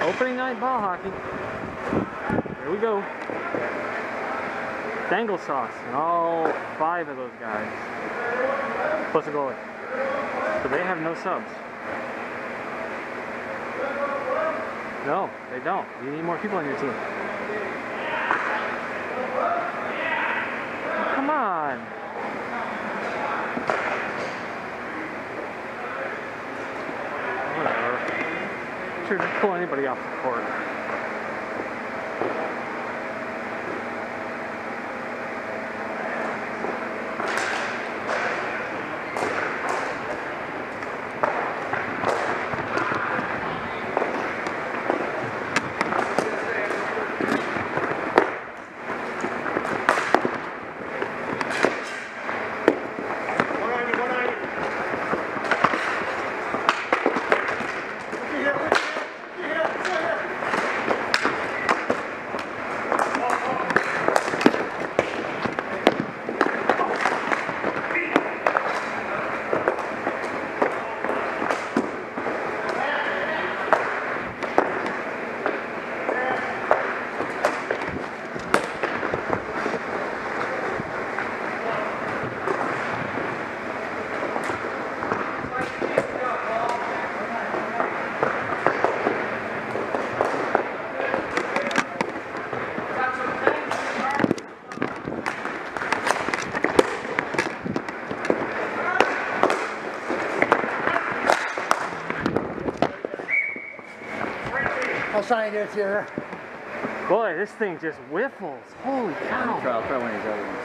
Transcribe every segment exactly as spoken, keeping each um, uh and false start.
Opening night ball hockey. Here we go. Dangle Sauce and all five of those guys. Plus a goalie. So they have no subs. No, they don't. You need more people on your team. Come on. Whatever. Sure, just pull anybody off the court. I'll try to get it to you. Boy, this thing just whiffles. Holy cow. I'll try one of these other ones.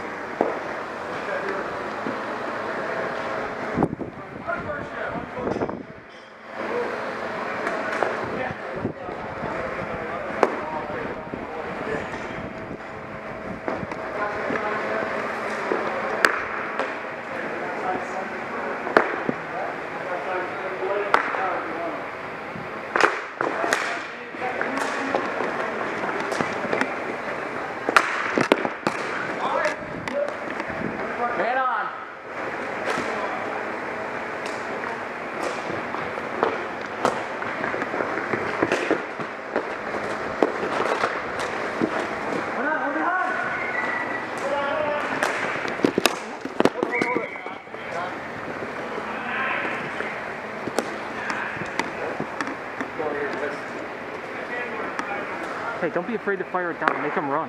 Hey, don't be afraid to fire it down. Make them run.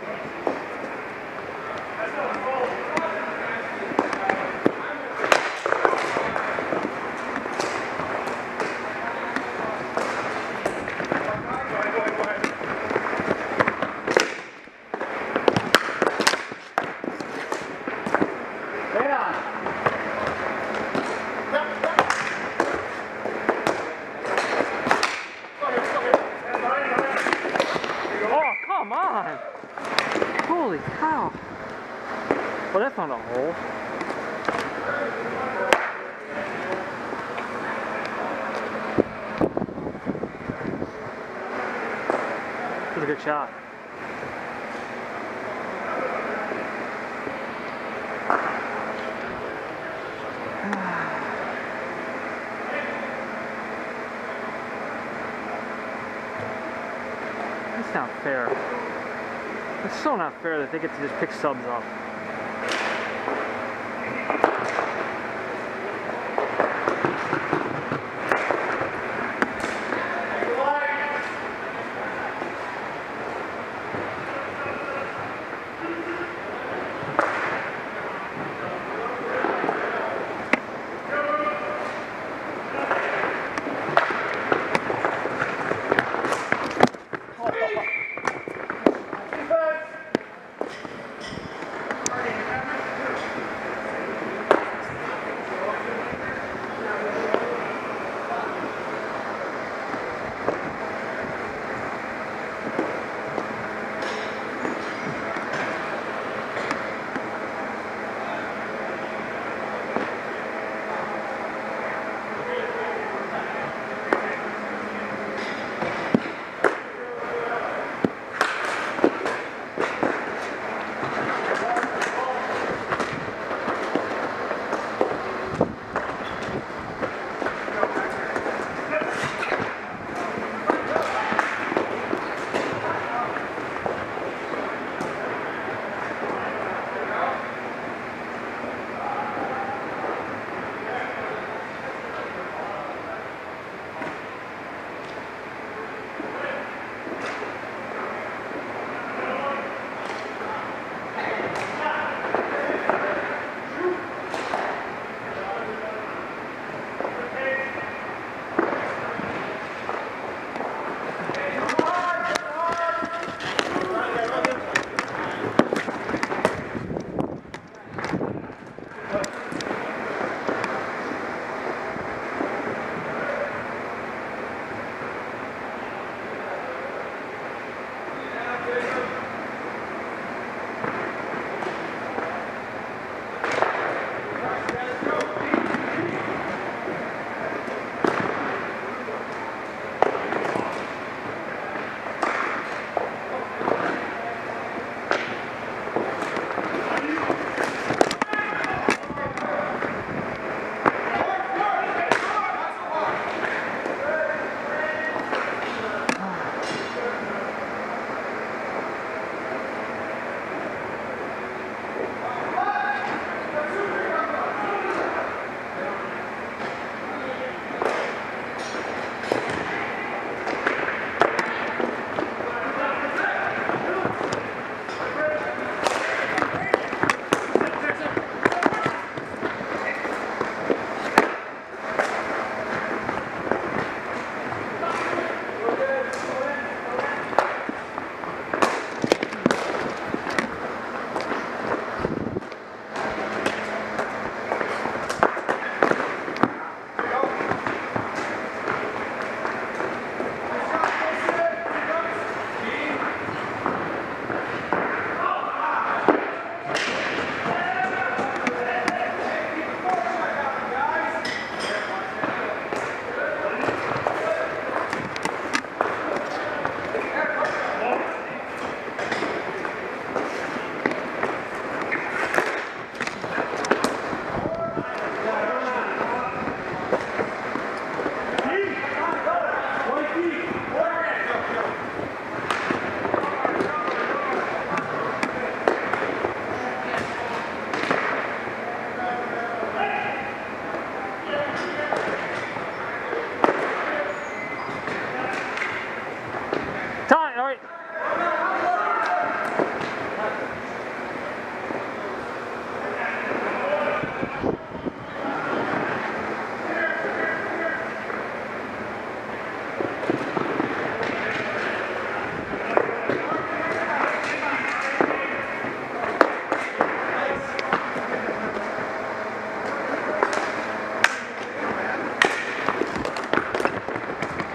Come on! Holy cow! Well, that's not a hole. That was a good shot. That's not fair. It's so not fair that they get to just pick subs up.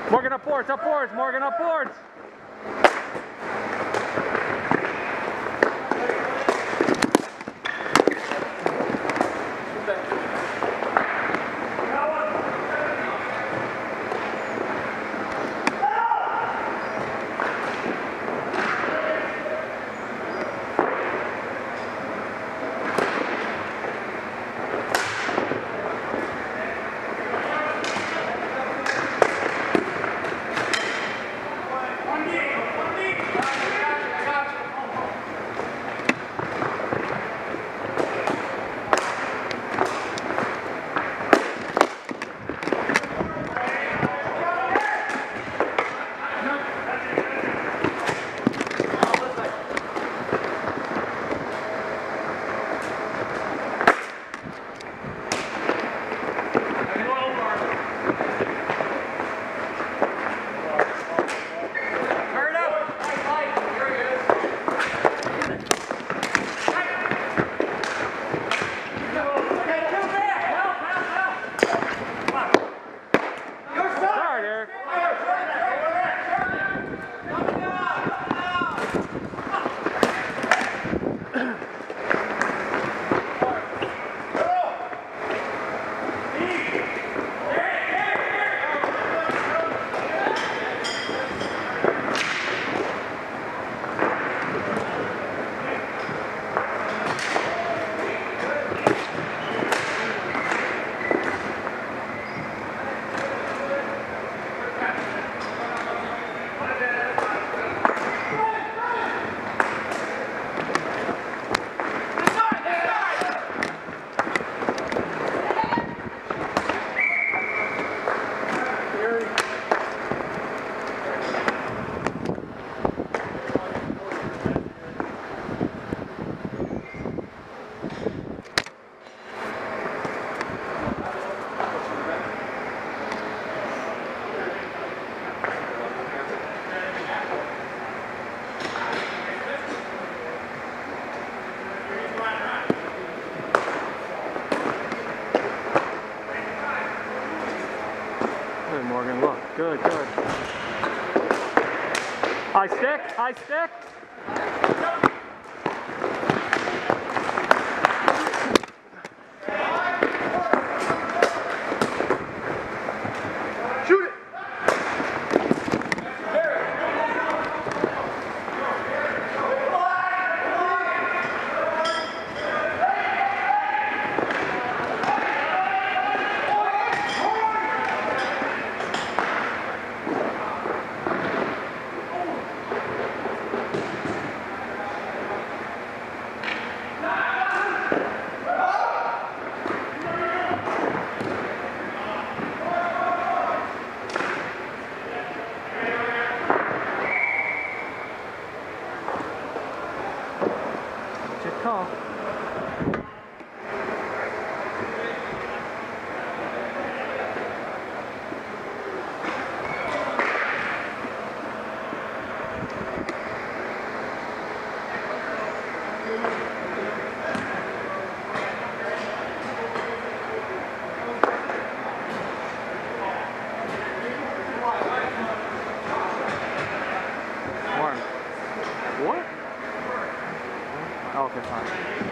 Morgan up boards, up boards, Morgan up boards. Good, Morgan, look. Good, good. High stick, high stick. Shoot it! Good call. Warren. What? Oh, okay, fine.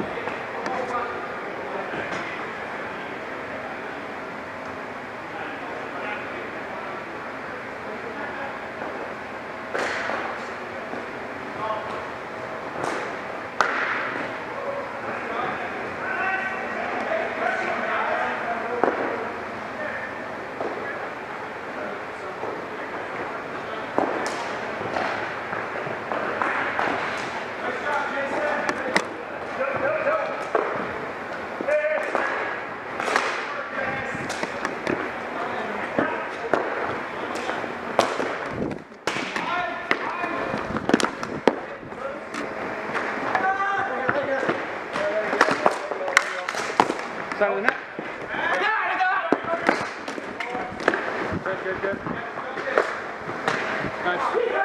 Side of the net. Good, good, good. Nice.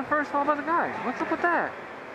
going first followed by the guy. What's up with that?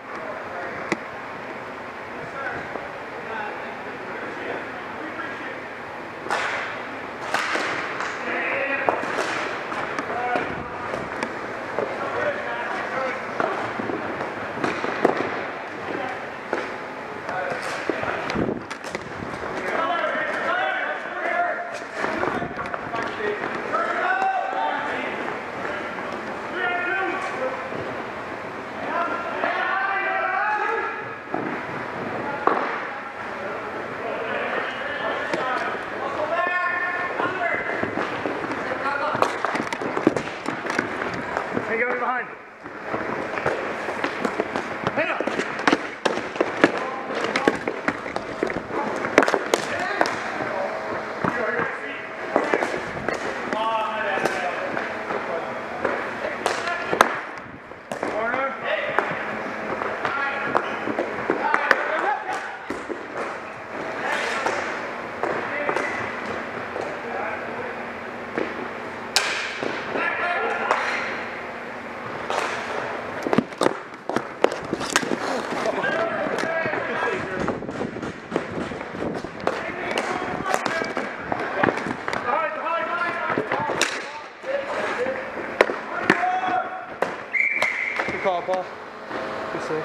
Call, Paul. Good save.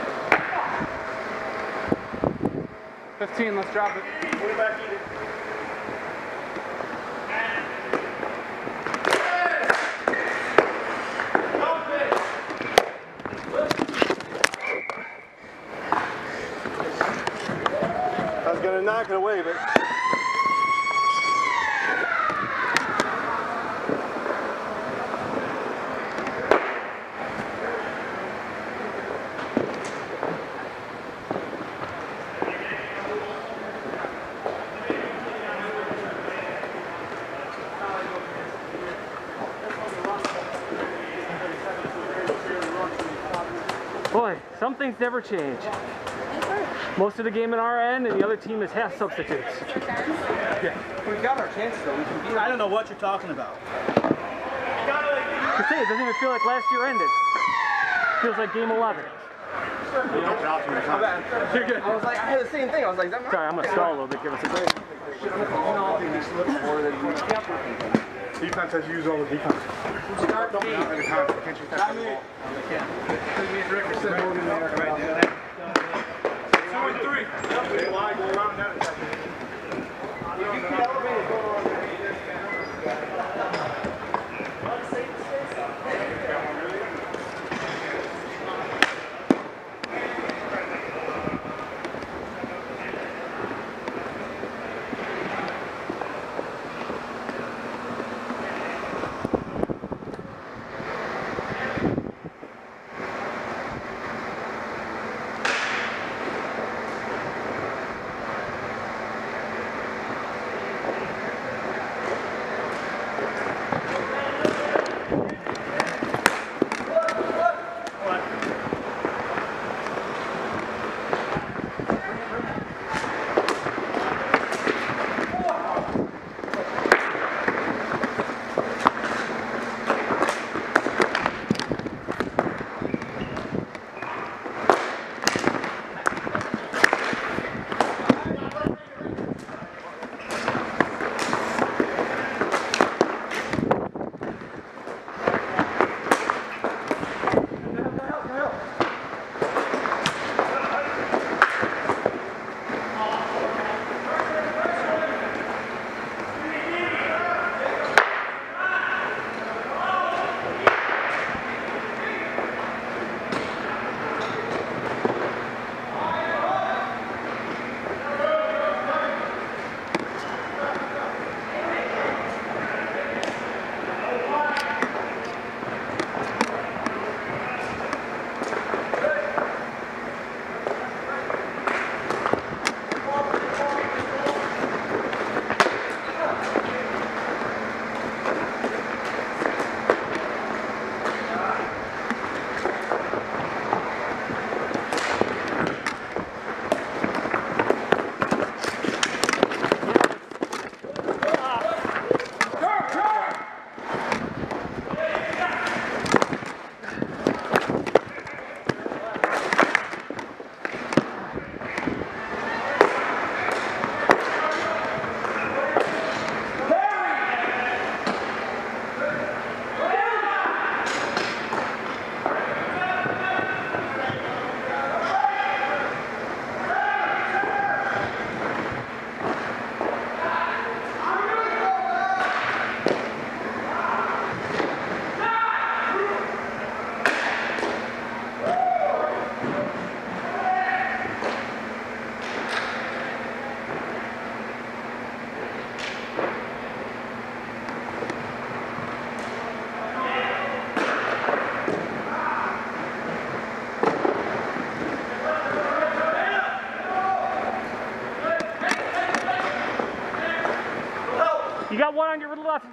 fifteen, let's drop it. Put it back in. I was gonna knock it away, but Boy, some things never change. Most of the game in our end, and the other team is half substitutes. Yeah. We got our chances though. We can beat I don't know what you're talking about. To say, it doesn't even feel like last year ended. It feels like game eleven. You're good. I was like, I had the same thing. I was like, that Sorry, I'm gonna stall a little bit. Give us a break. defense has used all the defense. Start Not every time. Can't you Got me. Two and three. They lie, go around that.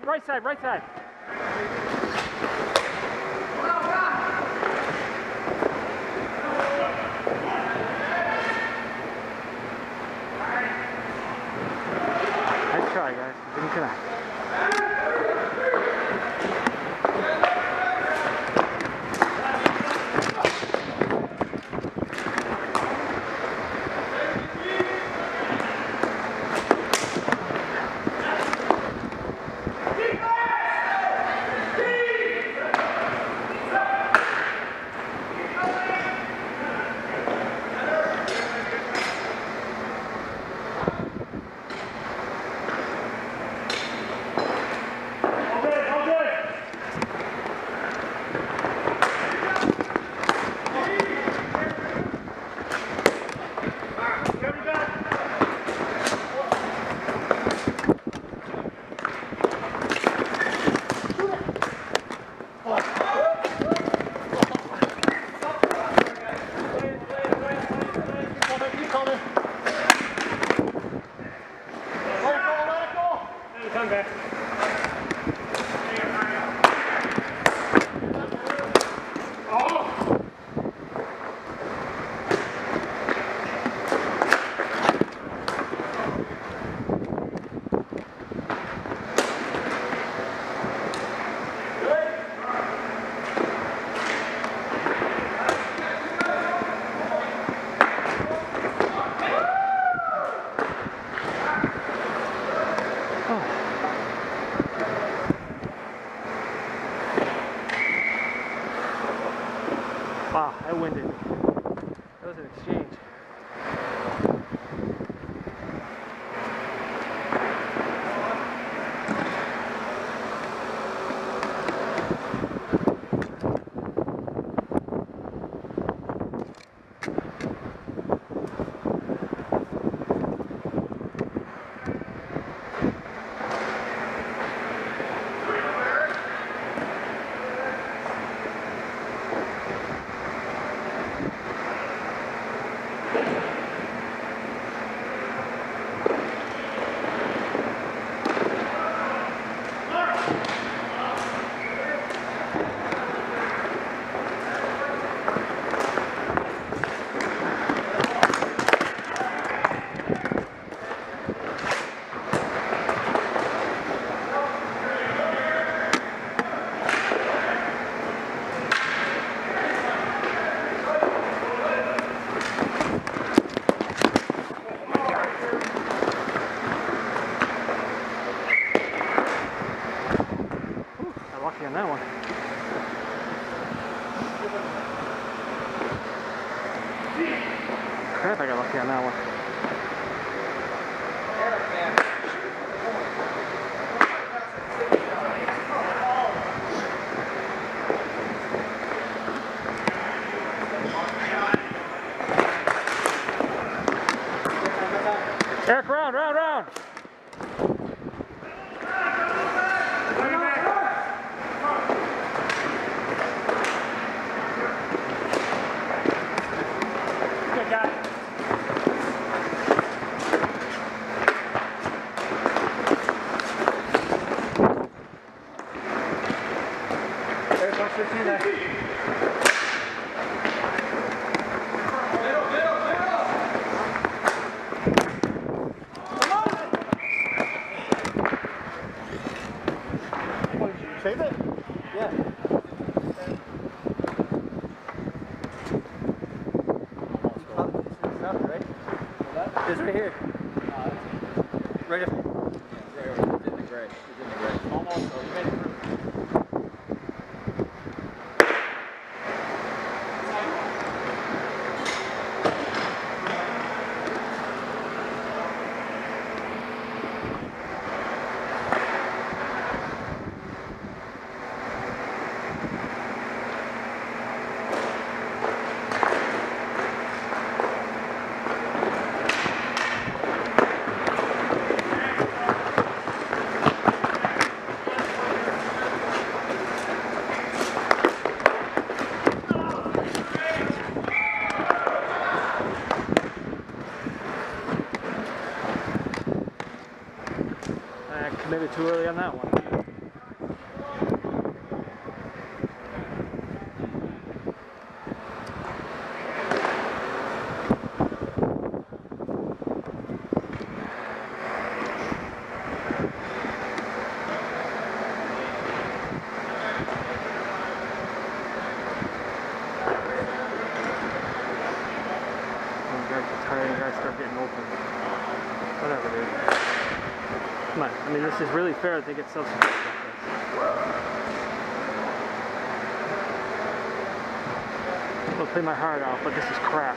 right side, right side. Nice try, guys. Didn't connect. Wow, I winded. That was an exchange. Lucky on that one. Crap, I got lucky on that one. Eric, round, round, round. fifteen there. Save it? Yeah. Right? It's right here. Right up. It's in the gray. It's in the gray. Almost. Oh, you made it through. Committed too early on that one. I mean, this is really fair that they get substitutes like this. I'll play my heart out, but this is crap.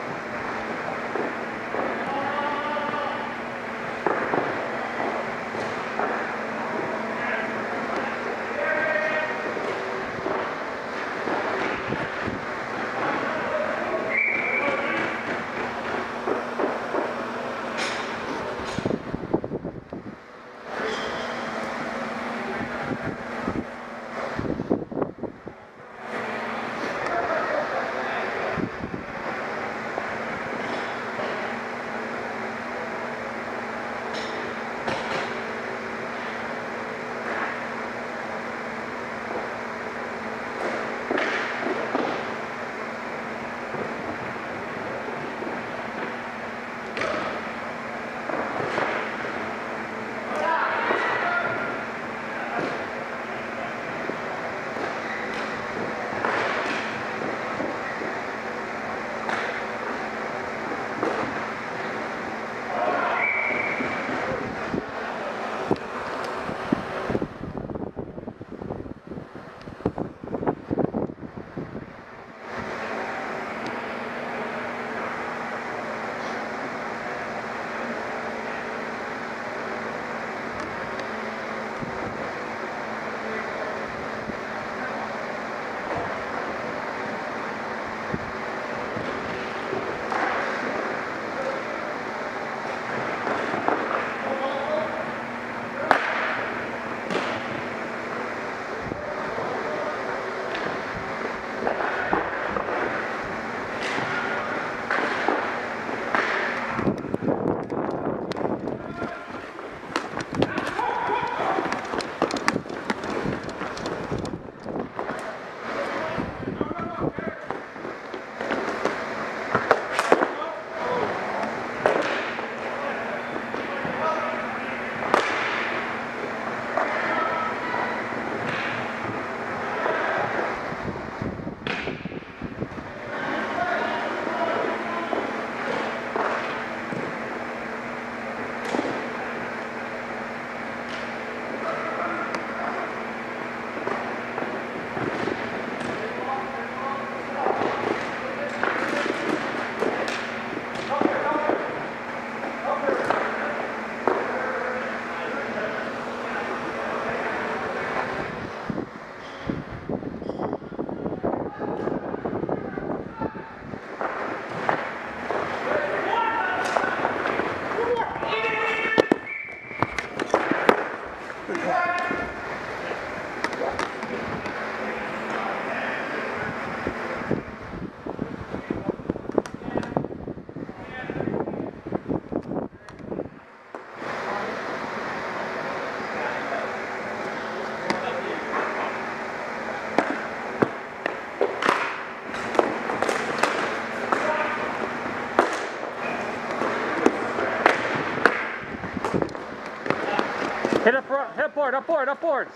Hit up, hit board, up board, up boards.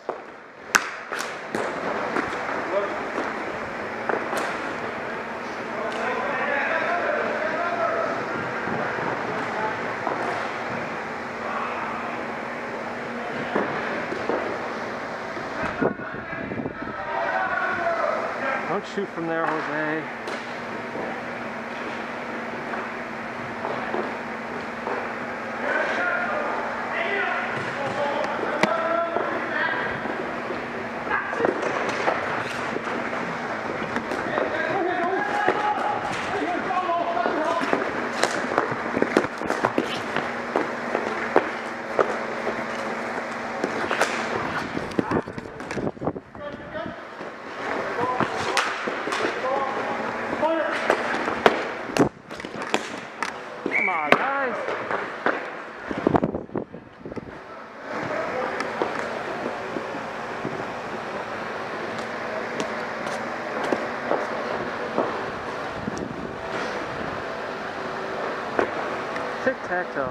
Don't shoot from there, Jose. Come on, guys. Tic-tac-toe.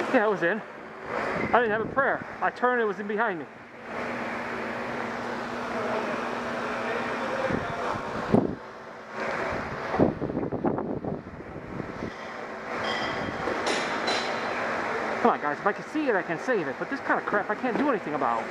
Yeah, it was in. I didn't have a prayer. I turned, it was in behind me. Come on, guys. If I can see it, I can save it. But this kind of crap, I can't do anything about.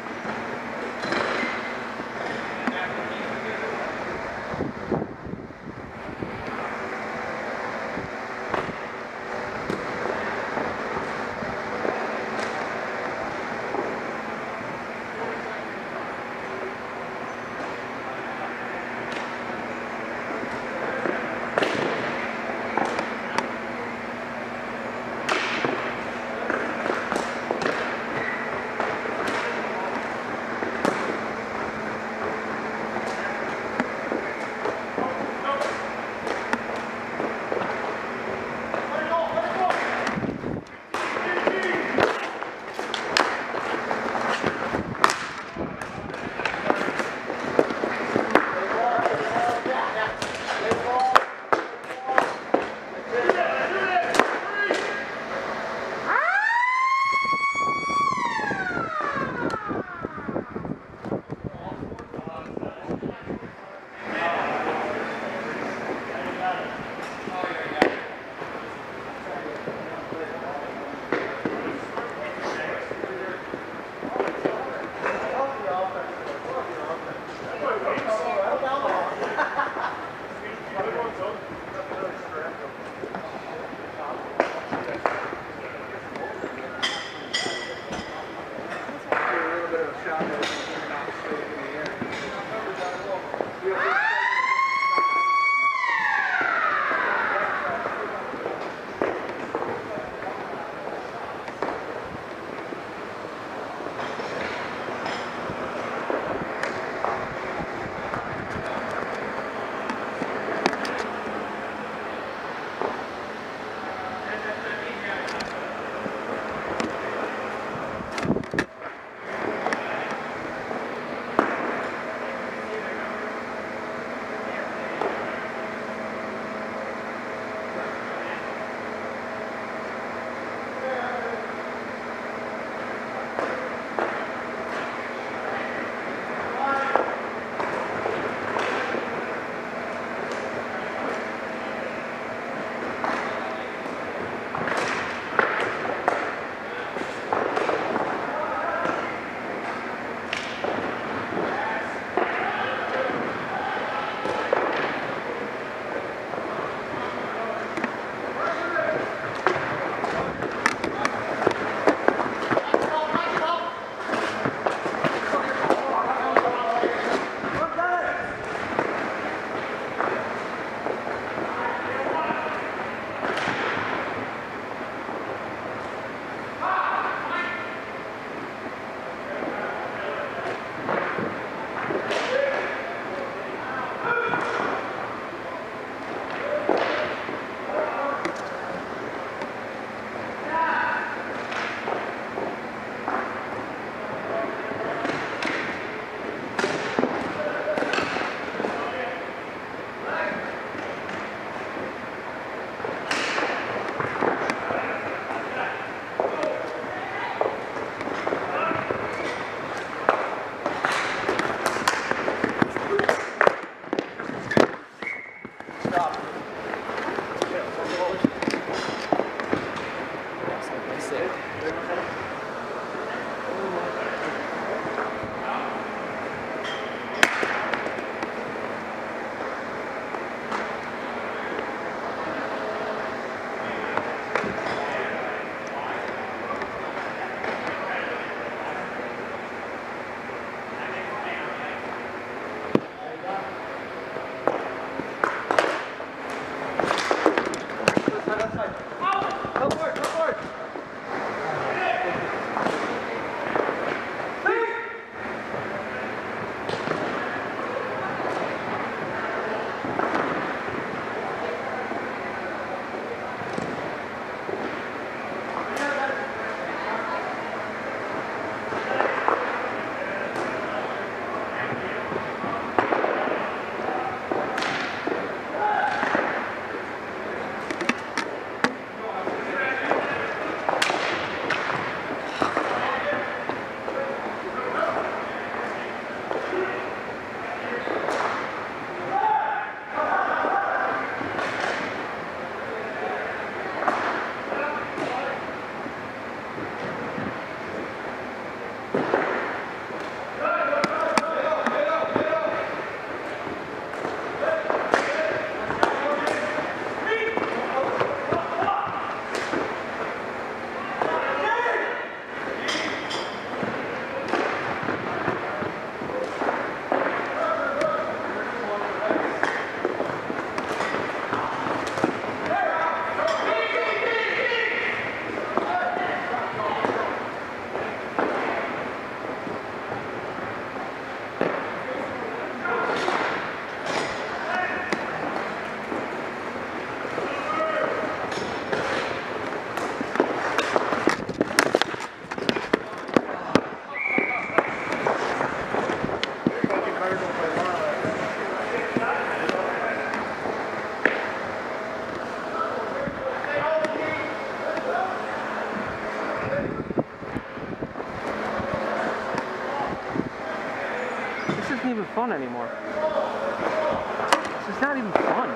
fun anymore. This is not even fun.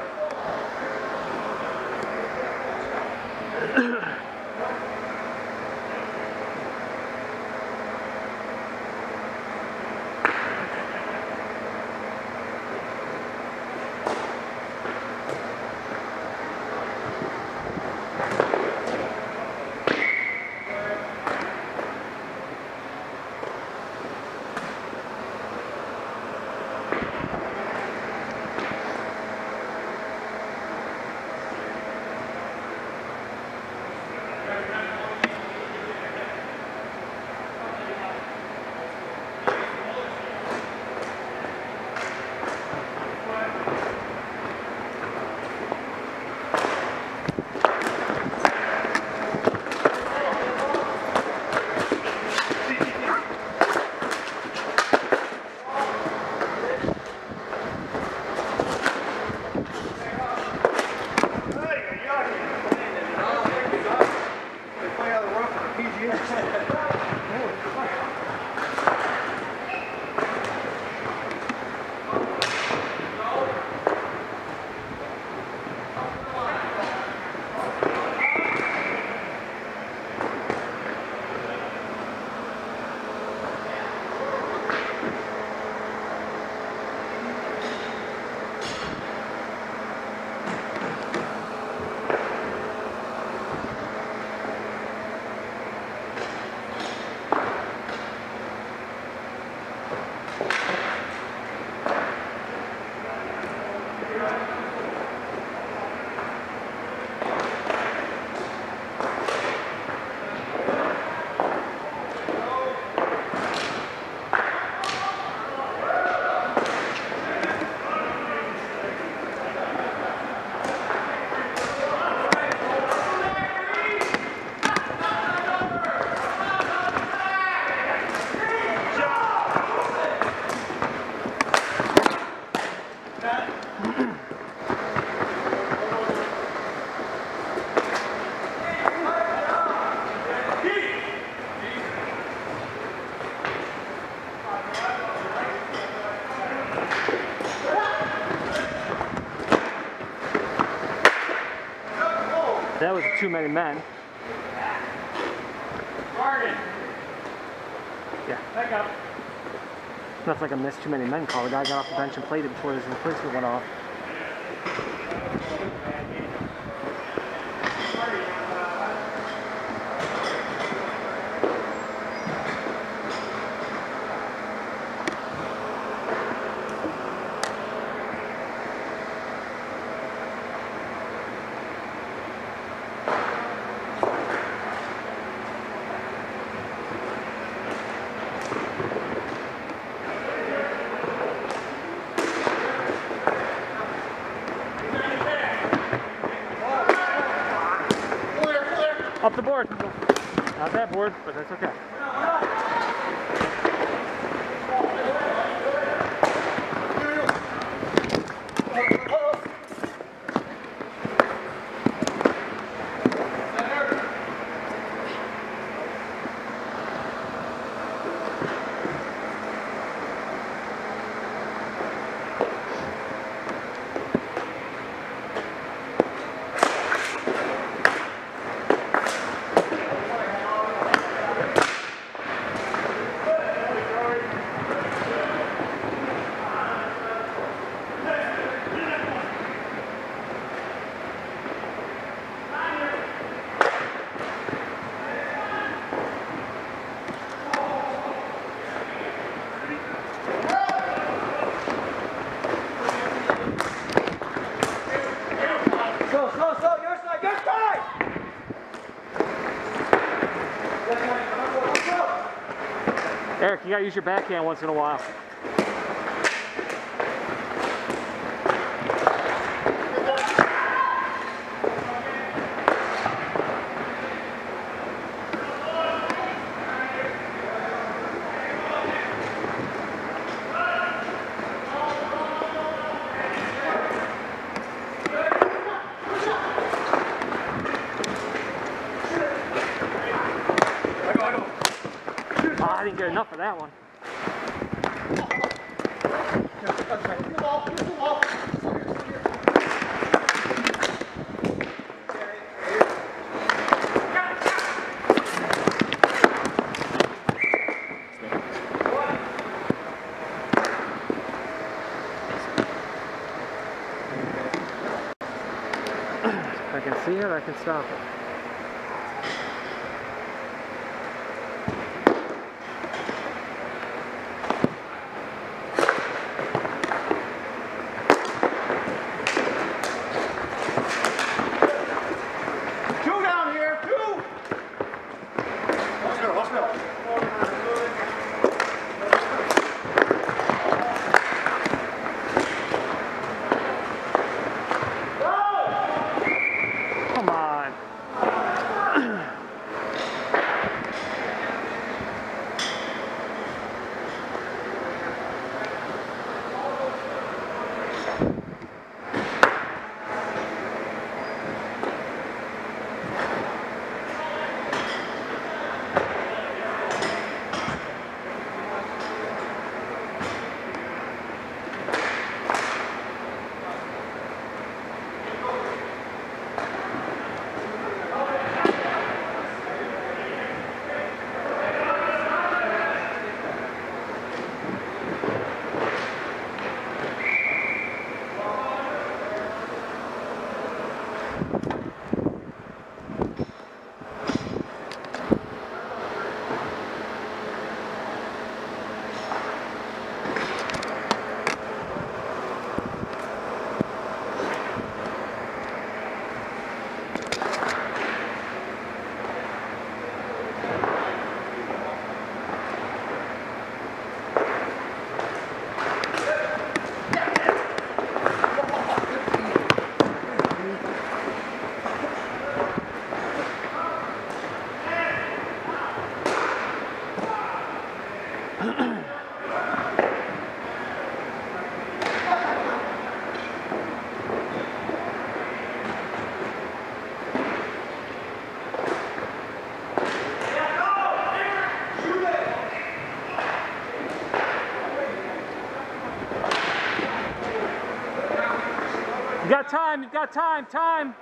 That was too many men. Yeah. Back up. Nothing like a miss too many men call. The guy got off the bench and played it before his replacement went off. Up the board. Not that board, but that's okay. Eric, you gotta use your backhand once in a while. I didn't get enough of that one. I can see it, I can stop it. Two down here, two! Let's go, let's go. Come on. You got time, you got time, time.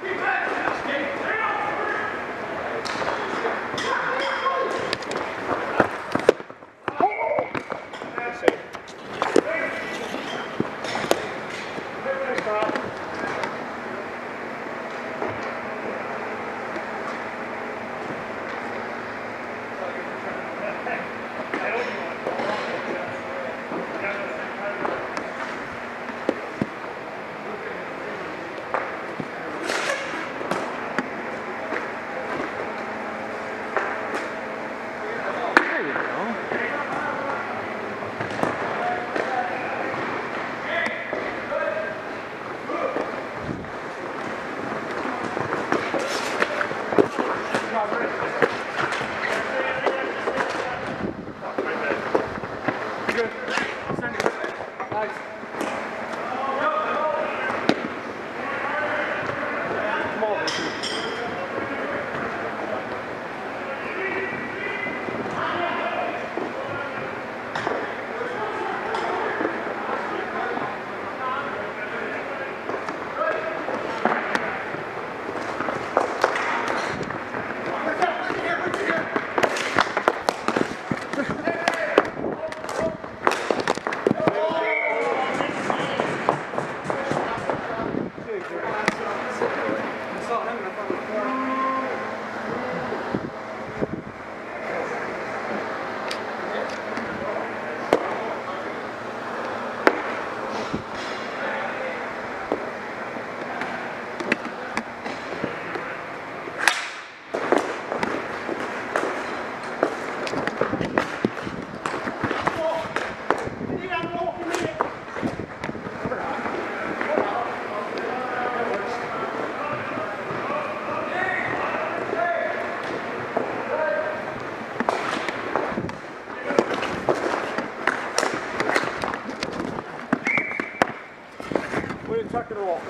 Tuck it all.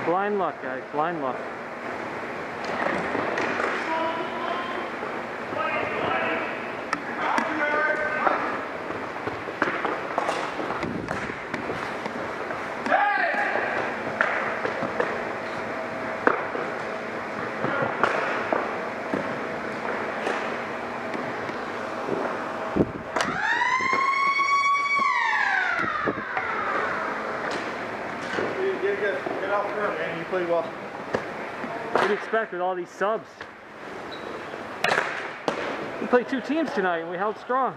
Blind luck, guys. Blind luck. Get out there, man. You played well. What do you expect with all these subs? We played two teams tonight and we held strong.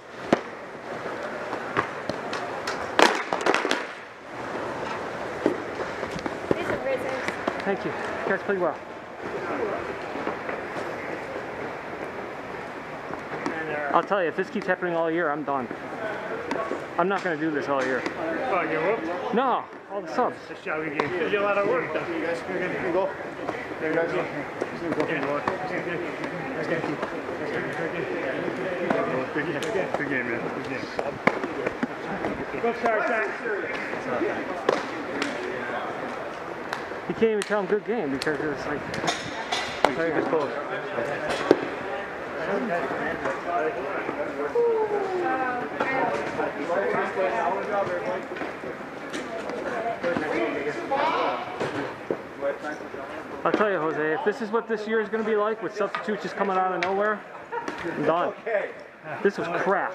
These are great things. Thank you. You guys played well. I'll tell you, if this keeps happening all year, I'm done. I'm not going to do this all year. Oh, you whooped? No, all the subs. It's a shouting game. Did you a lot of work? You guys, you guys can go. You guys go. Good game, good game, man. Good game. Go start, Jack. You can't even tell them good game because it's like, I'll tell you this close. I'll tell you, Jose, if this is what this year is going to be like, with substitutes just coming out of nowhere, I'm done. This was crap.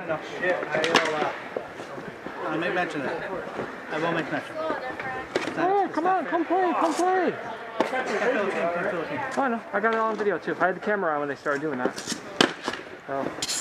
I'll make mention of that. I will make mention. Oh, come on, come play, come play. Oh, I know. I got it all on video too. I had the camera on when they started doing that. So.